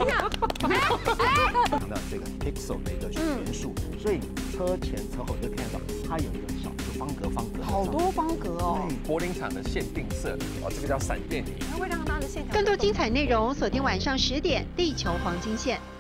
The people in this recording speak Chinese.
强调这个 pixel 的一个元素，所以车前车后就看到它有一个小的方格， 好多方格哦。 柏林厂的限定色哦，这个叫闪电银， 它会让它的线条。 更多精彩内容，锁定晚上10点《地球黄金线》。